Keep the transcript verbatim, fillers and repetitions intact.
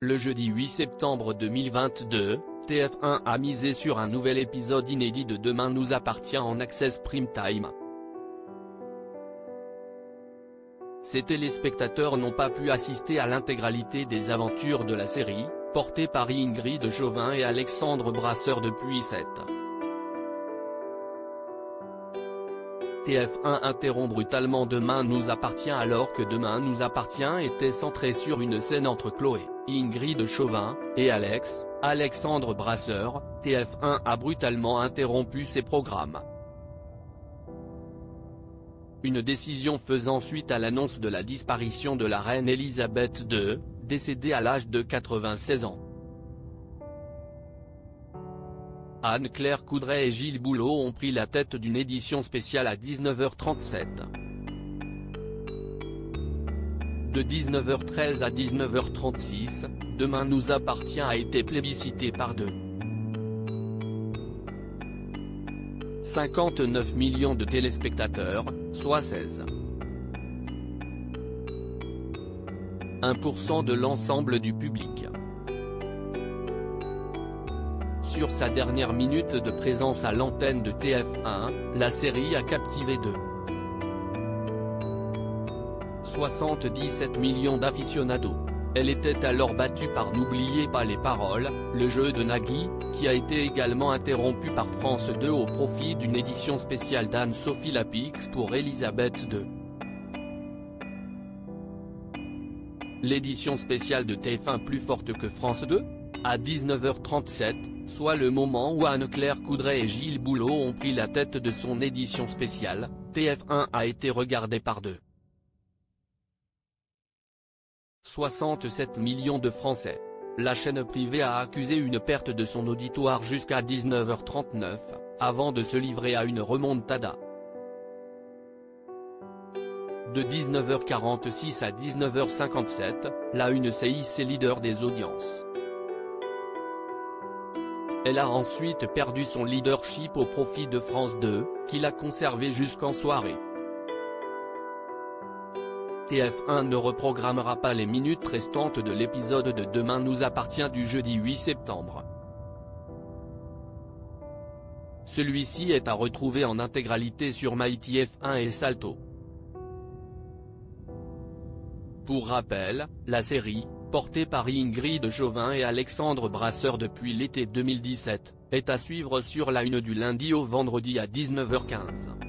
Le jeudi huit septembre deux mille vingt-deux, T F un a misé sur un nouvel épisode inédit de Demain nous appartient en Access Prime Time. Ces téléspectateurs n'ont pas pu assister à l'intégralité des aventures de la série, portée par Ingrid Chauvin et Alexandre Brasseur depuis sept. T F un interrompt brutalement Demain nous appartient alors que Demain nous appartient était centré sur une scène entre Chloé, Ingrid Chauvin, et Alex, Alexandre Brasseur. T F un a brutalement interrompu ses programmes. Une décision faisant suite à l'annonce de la disparition de la reine Elisabeth deux, décédée à l'âge de quatre-vingt-seize ans. Anne-Claire Coudray et Gilles Boulot ont pris la tête d'une édition spéciale à dix-neuf heures trente-sept. De dix-neuf heures treize à dix-neuf heures trente-six, Demain nous appartient a été plébiscité par deux virgule cinquante-neuf millions de téléspectateurs, soit seize virgule un pour cent de l'ensemble du public. Sur sa dernière minute de présence à l'antenne de T F un, la série a captivé deux virgule soixante-dix-sept millions d'aficionados. Elle était alors battue par N'oubliez pas les paroles, le jeu de Nagui, qui a été également interrompu par France deux au profit d'une édition spéciale d'Anne-Sophie Lapix pour Elisabeth deux. L'édition spéciale de T F un plus forte que France deux ? À dix-neuf heures trente-sept, soit le moment où Anne-Claire Coudray et Gilles Boulot ont pris la tête de son édition spéciale, T F un a été regardé par deux virgule soixante-sept millions de Français. La chaîne privée a accusé une perte de son auditoire jusqu'à dix-neuf heures trente-neuf, avant de se livrer à une remontada. De dix-neuf heures quarante-six à dix-neuf heures cinquante-sept, la une C I C est leader des audiences. Elle a ensuite perdu son leadership au profit de France deux, qui l'a conservé jusqu'en soirée. T F un ne reprogrammera pas les minutes restantes de l'épisode de Demain nous appartient du jeudi huit septembre. Celui-ci est à retrouver en intégralité sur MyTF un et Salto. Pour rappel, la série, portée par Ingrid Chauvin et Alexandre Brasseur depuis l'été deux mille dix-sept, est à suivre sur la une du lundi au vendredi à dix-neuf heures quinze.